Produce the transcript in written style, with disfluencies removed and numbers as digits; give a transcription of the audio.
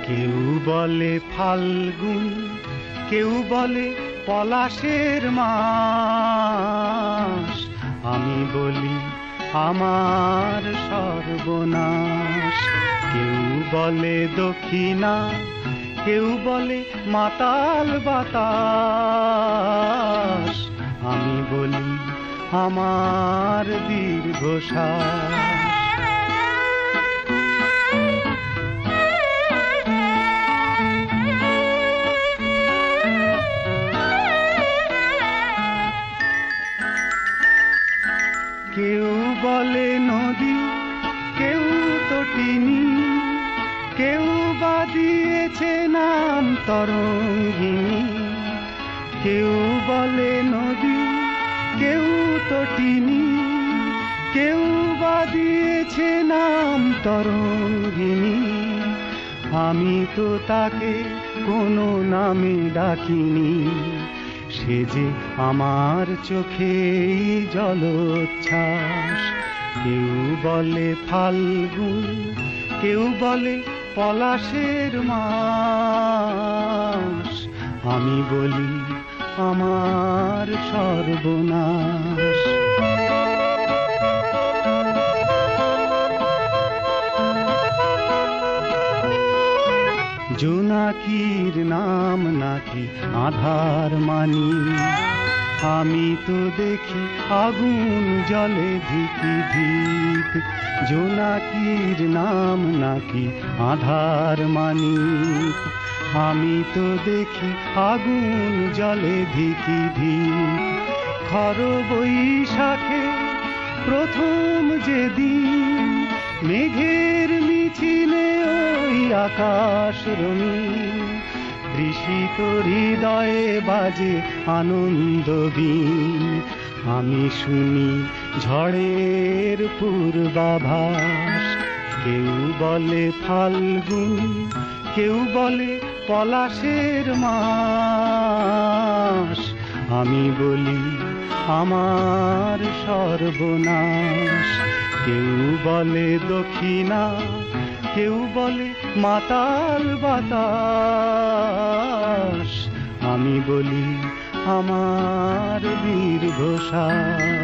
কেউ বলে ফাল্গুন, কেউ বলে পলাশের মাস, আমি বলি আমার সর্বনাশ। কেউ বলে দক্ষিণা, কেউ বলে মাতাল বাতাস, আমি বলি আমার দীর্ঘশ্বাস। কেউ বলে নদী, কেউ তটিনী, কেউ বা দিয়েছে নাম তরঙ্গিনী। কেউ বলে নদী, কেউ তটিনী, কেউ বা দিয়েছে নাম তরঙ্গিনী। আমি তো তাকে কোনো নামে ডাকিনি, সে যে আমার চোখেই জলোচ্ছ্বাস। কেউ বলে ফাল্গুন, কেউ বলে পলাশের মাস, আমি বলি আমার সর্বনাশ। জোনাকির নাম নাকি আধার মানি, আমি তো দেখি আগুন জলে ধিকি ধিক। জোনাকির নাম নাকি আধার মানি, আমি তো দেখি আগুন জলে ধিকি ধিক। খর বৈশাখে প্রথম যেদিন মেঘের মিছিলে ওই আকাশ রঙিন, তৃষিত হৃদয়ে বাজে আনন্দ বীণ। আমি শুনি ঝড়ের পূর্বাভাস। কেউ বলে ফাল্গুন, কেউ বলে পলাশের মাস, আমি বলি আমার সর্বনাশ। কেউ বলে দক্ষিণা, কেউ বলে মাতাল বাতাস, আমি বলি আমার দীর্ঘশ্বাস।